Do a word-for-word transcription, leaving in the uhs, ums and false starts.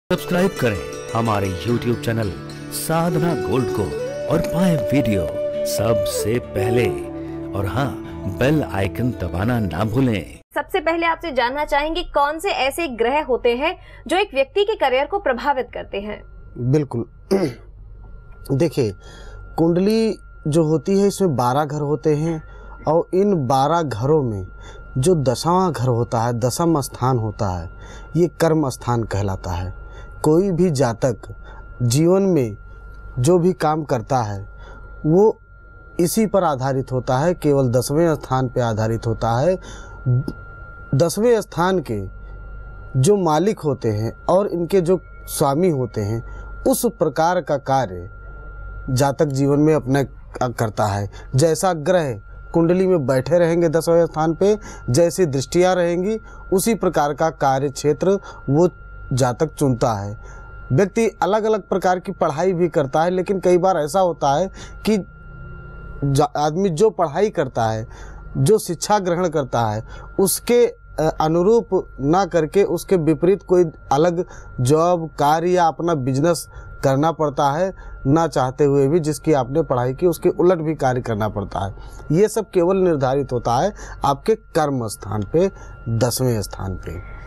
Subscribe करें हमारे YouTube channel साधना gold को और पाएं वीडियो सबसे पहले। और हाँ, बेल आइकन दबाना ना भूलें। सबसे पहले आपसे जानना चाहेंगे कौन से ऐसे ग्रह होते हैं जो एक व्यक्ति के करियर को प्रभावित करते हैं। बिल्कुल, देखिए, कुंडली जो होती है इसमें बारह घर होते हैं और इन बारह घरों में जो दसवां घर होता है, दसम स्थान होता है, ये कर्म स्थान कहलाता है। कोई भी जातक जीवन में जो भी काम करता है वो इसी पर आधारित होता है, केवल दसवें स्थान पर आधारित होता है। दसवें स्थान के जो मालिक होते हैं और इनके जो स्वामी होते हैं, उस प्रकार का कार्य जातक जीवन में अपना करता है। जैसा ग्रह कुंडली में बैठे रहेंगे दसवें स्थान पे, जैसी दृष्टियाँ रहेंगी, उसी प्रकार का कार्य क्षेत्र वो जातक चुनता है। व्यक्ति अलग अलग प्रकार की पढ़ाई भी करता है, लेकिन कई बार ऐसा होता है कि आदमी जो पढ़ाई करता है, जो शिक्षा ग्रहण करता है, उसके अनुरूप ना करके उसके विपरीत कोई अलग जॉब, कार्य या अपना बिजनेस करना पड़ता है, ना चाहते हुए भी। जिसकी आपने पढ़ाई की उसके उलट भी कार्य करना पड़ता है। ये सब केवल निर्धारित होता है आपके कर्म स्थान पे, दसवें स्थान पे।